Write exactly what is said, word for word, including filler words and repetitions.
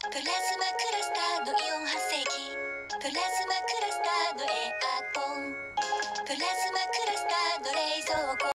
プラズマクラスターのイオン発生器、プラズマクラスターのエアコン、プラズマ